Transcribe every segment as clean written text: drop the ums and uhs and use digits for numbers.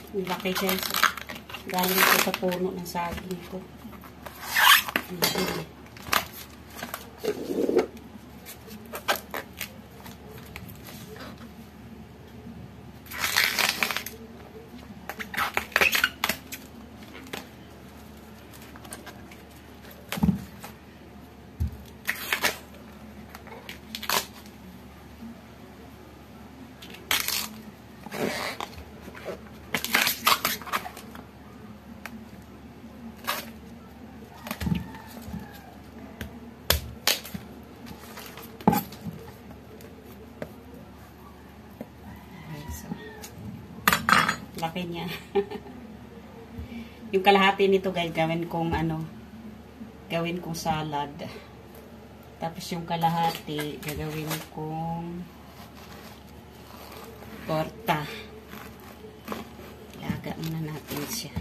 Ang laki guys. Galing ko sa puno ng saging ko. Laki niya. Yung kalahati nito guys, gawin kong salad. Tapos yung kalahati, gagawin kong torta. Ilaga muna natin siya.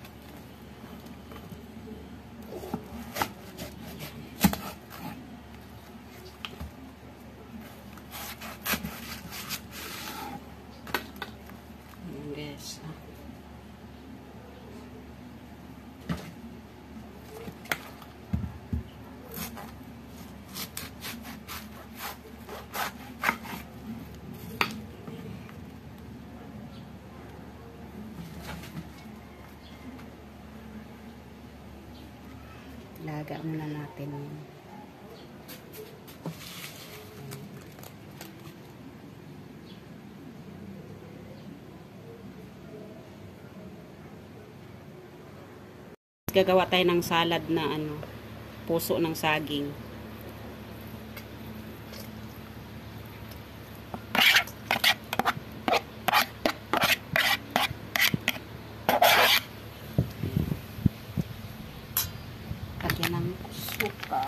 Laga muna natin yun. Gagawa tayo ng salad na puso ng saging. Lagyan ng suka.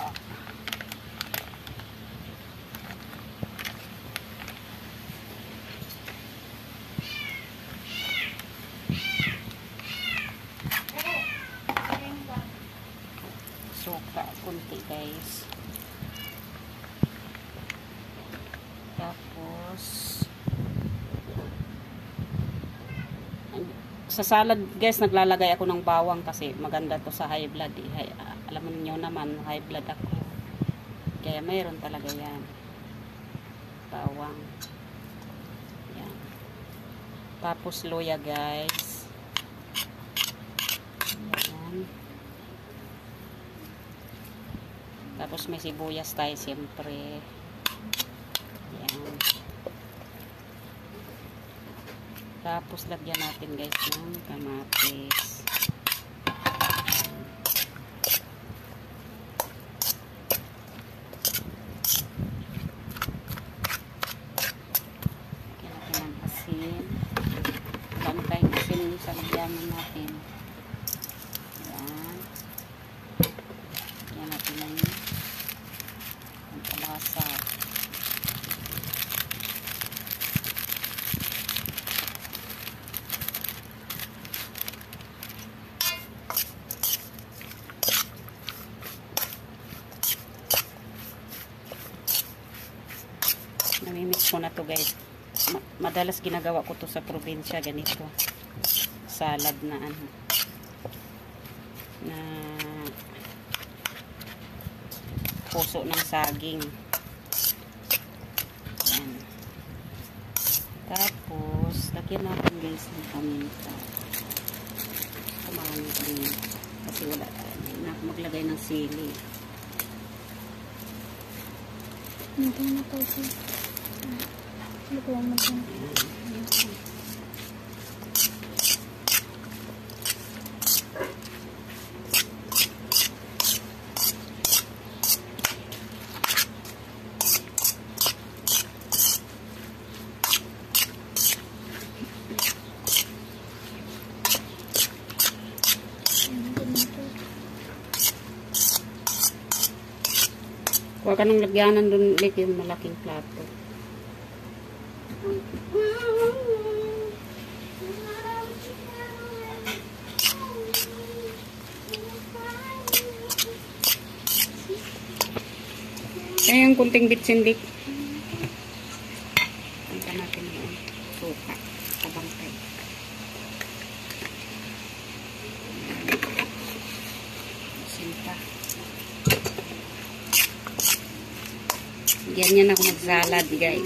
Suka, kunti guys. Tapos sa salad guys, naglalagay ako ng bawang kasi maganda to sa high blood eh. Alam niyo naman, high blood ako. Kaya mayroon talaga yan. Bawang. Yan. Tapos luya guys. Yan. Tapos may sibuyas tayo siyempre. Yan. Tapos lagyan natin guys ng kamatis. Lagyan natin. Yan. Yan natin ang palasa. Namimix ko na to guys. Madalas ginagawa ko to sa probinsya ganito. Salad na na puso ng saging. Yan. Tapos lagyan natin guys ng paminta. Kumain din kasi wala na maglagay ng sili. Hindi na to siya. Lutuan mo siya. Huwag ka nang lagyanan dun ulit yung malaking plato. Kaya yung kunting bitsindik. Punta natin yung suka. Kabangkay. Ganyan ako mag-salad, guys.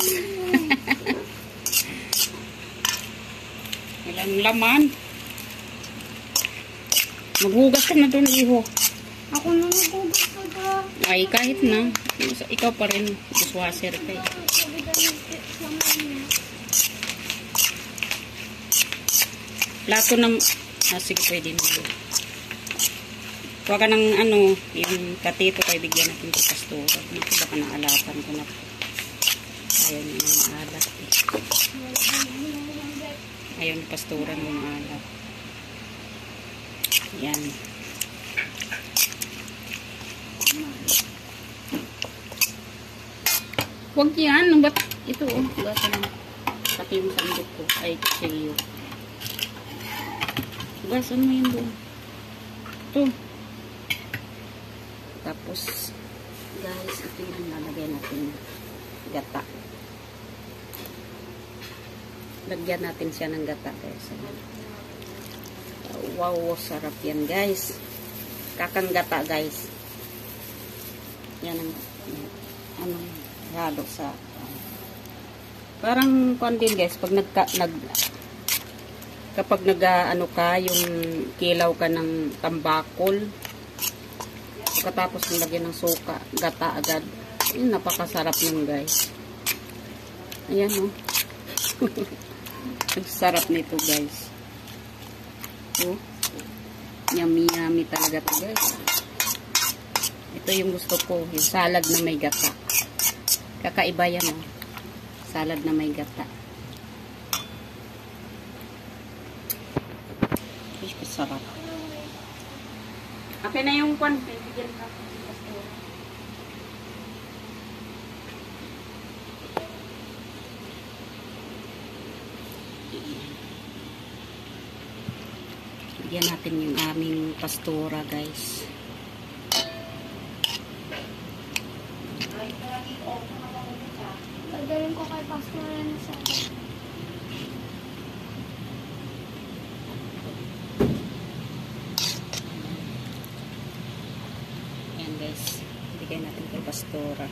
Ilang laman. Maghugas ka na doon, iho. Ako na naghugas ko ba? Ay, kahit na. Ikaw pa rin. Dishwasher ka eh. Plato ng... sige, pwede na. Huwag ka ng ano, yung katito kay bigyan natin sa pastura. Naku, baka naalapan ko na. Ayaw niya ng alat eh. Ayaw ni pastura ng alat. Yan. Huwag yan. Ba't ito oh. Gata lang. Pati yung sandok ko. Ay, kutsilyo. Gasan mo yun doon. Ito. Tapos, guys, ito yung lalagay natin gata. Lagyan natin siya ng gata, guys. Wow, sarap yan, guys. Kakang gata, guys. Yan ang, halo sa, parang, kung din, guys, pag kapag ano ka, yung kilaw ka ng tambakol, pagkatapos nilagyan ng suka, gata agad. Yun, napakasarap yun, guys. Ayan, oh. Ang sarap nito, guys. Oh. Yummy, yummy talaga to, guys. Ito yung gusto ko, yung salad na may gata. Kakaiba yan, oh. Salad na may gata. Ay, sarap. Okay na yung kwan. Bigyan ka. Bigyan natin yung aming pastura, guys. Pagdaling ko kay pastora na sa Ayan, guys. Bigyan natin kay pastora.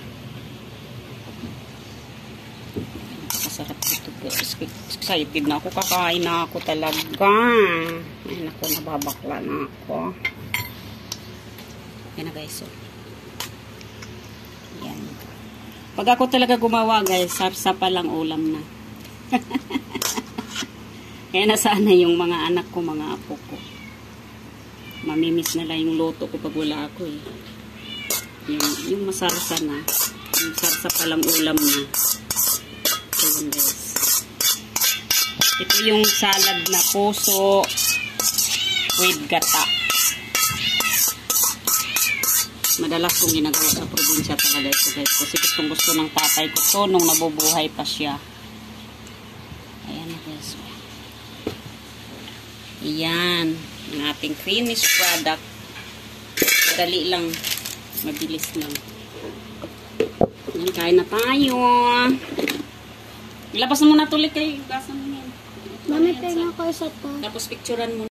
Masarap dito, guys. Excited na ako. Kakain na ako talaga. Ay, naku, nababakla na ako. Yan na, guys. So, yan. Pag ako talaga gumawa, guys, sarsa pa lang ulam na. Kaya nasana yung mga anak ko, mga apo ko. Mamimiss na lang yung luto ko pag wala ako eh. Yung masarsa na. Yung sarsa pa lang ulam na. So, yun, guys. Ito yung salad na puso with gata. Madalas kong ginagawa sa probinsya talaga ito, guys. Kasi gustong gusto ng tatay ko to nung nabubuhay pa siya. Ayan na, guys. Ayan. Ang ating finished product. Dali lang. Mabilis lang. Ayan, kain na tayo. Ilabas mo na tuloy kayo. Gasan mo yan. Mami, tayo na ko isa to. Tapos picturean mo.